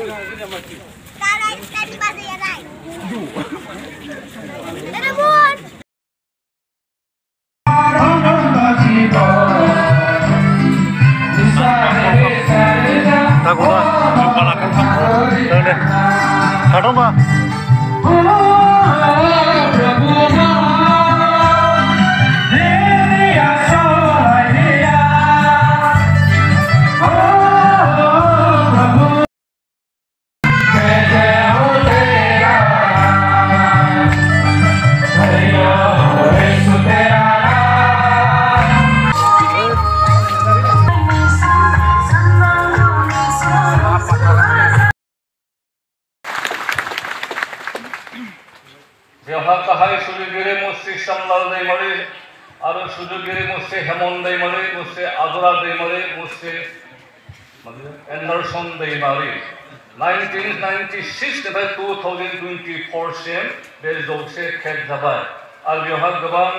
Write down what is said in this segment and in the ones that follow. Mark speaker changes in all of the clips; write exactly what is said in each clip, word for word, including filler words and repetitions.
Speaker 1: Hai Sudhigiri Musti Samlal Daimari, Aru Sudhigiri Musti Hemon Daimari, Musti Adura Daimari, Musti Anderson Daimari. nineteen ninety-six by two thousand twenty-four sem bez dogse khet jabai. Ar bihar goban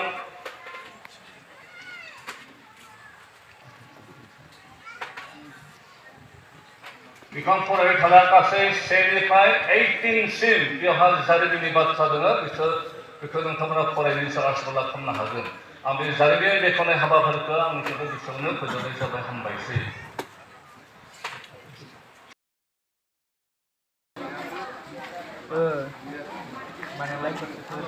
Speaker 1: Bikam foray thala kase seventy-five eighteen sim bihar zaribini batsa dona bisor बेखौ नोंथांमोना फरायनायनि सायाव आसा खालामनो हागोन आं बे जारिमिन बेखेवनाय हाबाफारिखौ आंनि थाखाय गोसोआवनो फोजोबनाय जाबाय हामबायसै ओ माने लाइक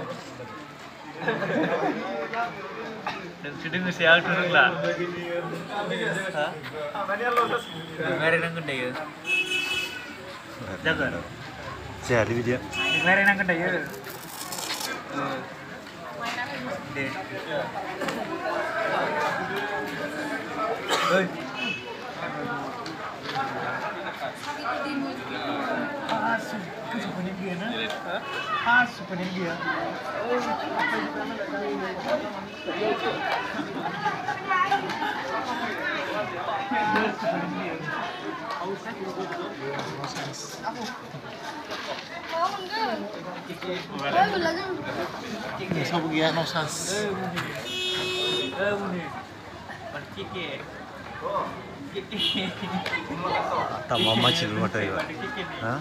Speaker 1: सुदों से आं रोंला हा रायलायनांगोन दायो जागोन जायालै बिदिया रायलायनांगोन दायो दे ओइ हासु कुचुकुनि गया ना हासु कुनि गया सब गया नौसास tamam macam mana itu? Hah?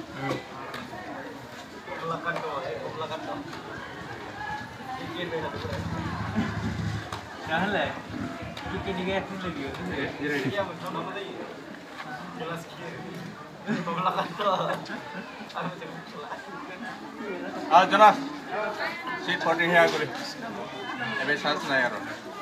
Speaker 1: Jangan lah. Kita ni gaya pun lagi. Ah, Jonas. Sit for the hair, kuri. Ebe sans na yaro.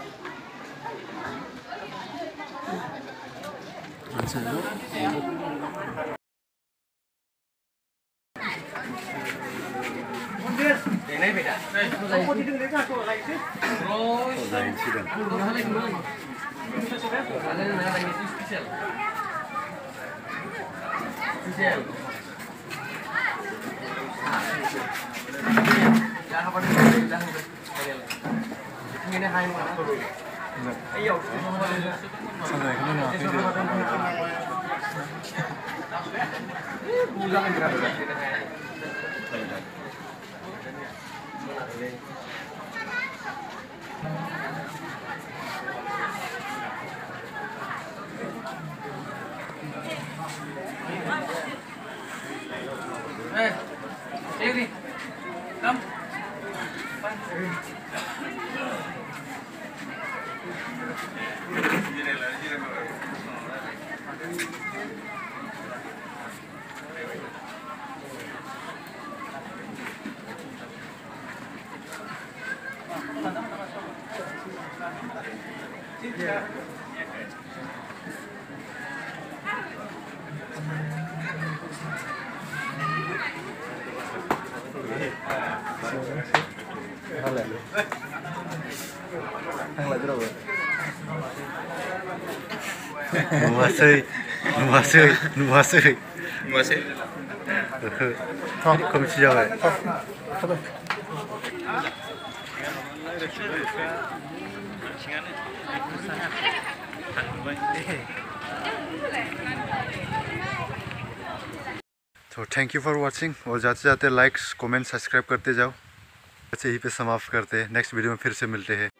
Speaker 1: Ini beda. Oh, di tengah tengah tu lagi sih. Oh, lain sih kan. Mana lagi mana? Ada yang lagi spesial. Spesial. Jangan apa ni, jangan. Ini hai mana? Ayo. Sampai ke mana? Pulang gerak. Eh, sini, come. Nuasai, nuasai, nuasai, nuasai. Kau mesti jawab. तो thank you for watching और जाते जाते likes comment subscribe करते जाओ। अच्छा यहीं पे समाप्त करते हैं, नेक्स्ट वीडियो में फिर से मिलते हैं।